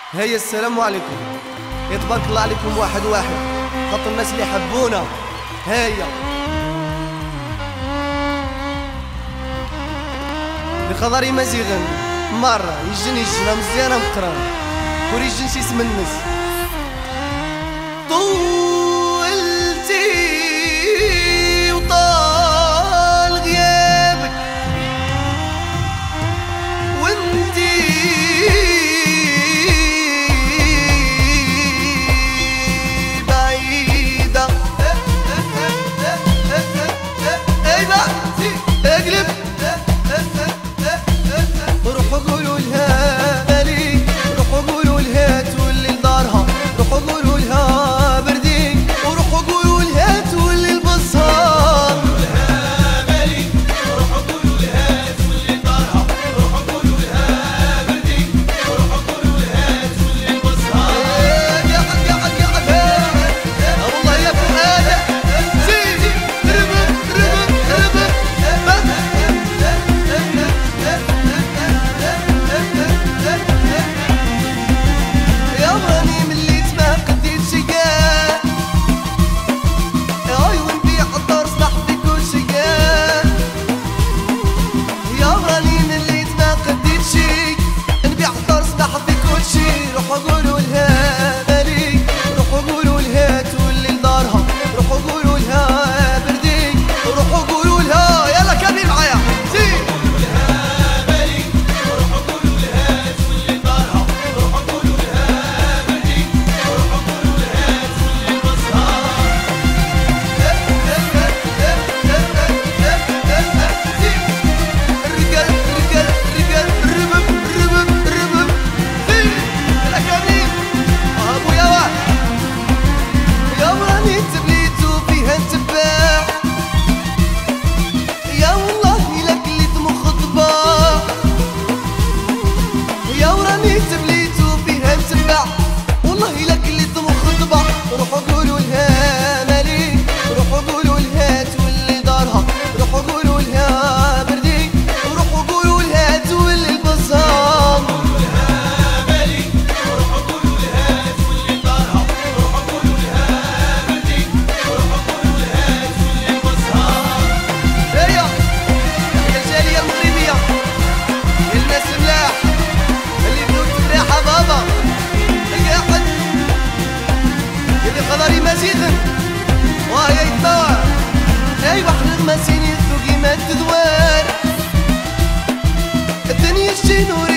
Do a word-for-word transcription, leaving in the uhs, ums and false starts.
هيا السلام عليكم. يتبارك الله عليكم واحد واحد خاطر الناس اللي يحبونا. هيا لخضري مزيغن مرة يجن يجنا مزيانة مقران وريجن شي اسم الناس طولتي وطال غيابك وانتي بعيدة. ايوه اقلب روحوا قولوا لها مالي، روحوا قولوا لها تولي لدارها، روحوا قولوا لها بردي، وروحوا قولوا لها تولي البصار. قولوا لها مالي، روحوا قولوا لها تولي لدارها، روحوا قولوا لها بردي، وروحوا قولوا لها تولي البصار. قاعد قاعد قاعد والله يا فؤاد زيدي ربب ربب ربب يا راني مليت ما قديت شقاه، اي ونبيع الدار صبح في كل شقاه. يا راني مليت ما قديت شي، نبيع الدار صبح في كل شي. روحوا قولوا لها مالي، روحوا قولوا لها تولي لدارها، روحوا قولوا لها بردي، روحوا قولوا لها يلا كملي معايا زيد. والله لك اللي طموح خطبة. روحوا قولوا لها مالي، روحوا قولوا لها تولي دارها، روحوا قولوا لها بردي، وروحوا قولوا لها تولي البصام. قولوا لها مالي، روحوا قولوا لها تولي دارها، روحوا قولوا لها بردي، وروحوا قولوا لها تولي البصام. هيا يا الجالية المغربية، يا الناس الملاح اللي بنوت ملاحة بابا قاعد يدي خضري مزيغن وهي يتبوع. اي بحر المسين يثوقي ما تدوار الدنيا الشنور